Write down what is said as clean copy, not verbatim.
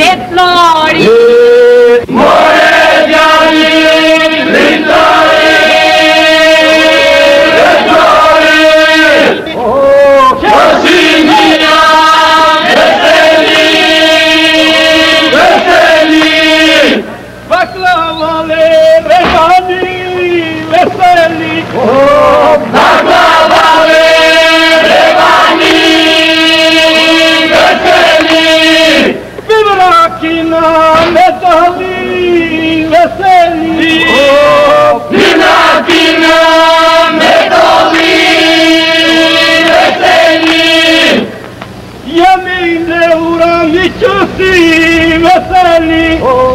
e flori. Moregiani, Rintari, Rettori, oh, Ciasimia, Veseli, Baklavale, Revani, Veseli, oh, Baklavale, Revani, Veseli, Vivrakina, Metali, Veseli, oh, Vivrakina, Metali, Veseli, Yamin Eura, Michusi, Veseli, oh,